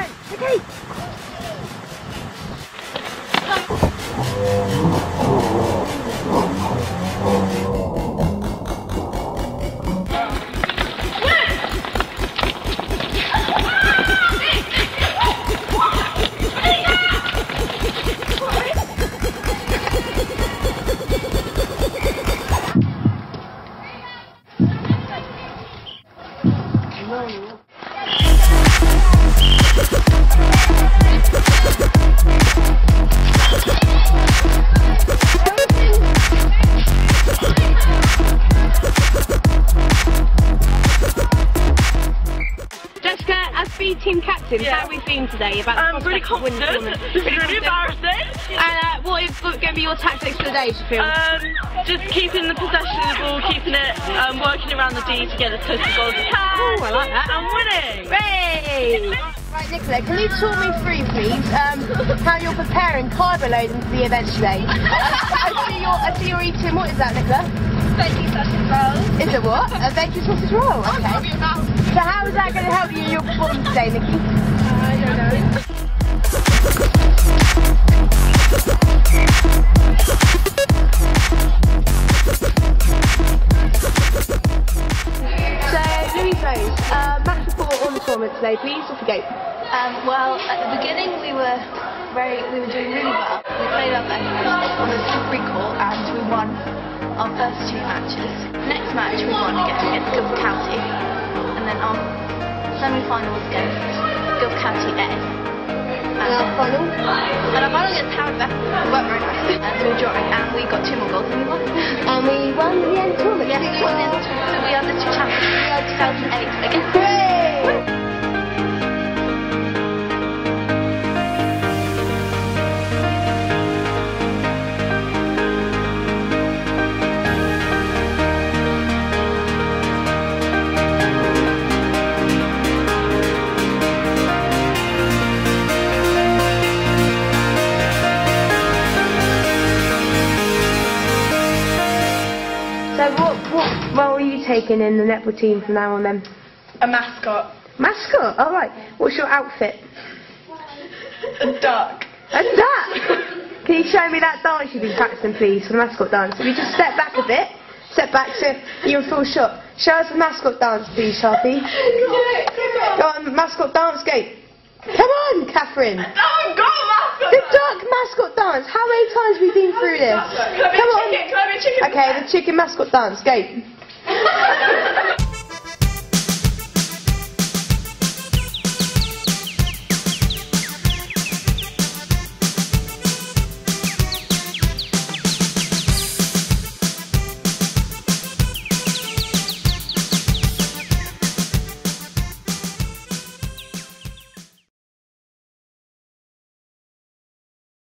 Okay. Team captain, how have we been today? About really confident, really embarrassing. And what is going to be your tactics for the day, do you feel? Just keeping the possession of the ball, keeping it, working around the D to get as close to goal as we can. Oh, I like that. And winning. Hooray! Right, Nicola, can you talk me through, please, how you're preparing carbo loading for the event today? I see you're eating, what is that, Nicola? Veggie sausage roll. Is it what? A veggie sausage roll? Okay. So how is that going to help you in your performance today, Nikki? I don't know. So, Louise Rose, match report on the tournament today, please. Off you go. Well, at the beginning we were doing really well. We played our best on the free court and we won our first 2 matches. Next match we won against Guildford County, and then our semi-finals against Guildford County A. And our final? And our final against Howard Beth. We weren't very nice. And we were drawing, and we got 2 more goals and we won. And we won the end tournament. Yes, we won the end tournament. So we are district champions. We are 2008 again. Hooray! So what role are you taking in the netball team from now on then? A mascot. Mascot? Alright. What's your outfit? A duck. A duck? Can you show me that dance you've been practicing, please, for the mascot dance? If you just step back a bit, step back so you're in full shot. Show us the mascot dance, please, Sharpie. Go on, mascot dance, go. Come on, Catherine. Oh, got a mascot. The duck mascot dance. How many times have we been through this? Can I be a chicken? Can I be a chicken? Okay, the chicken mascot dance, go.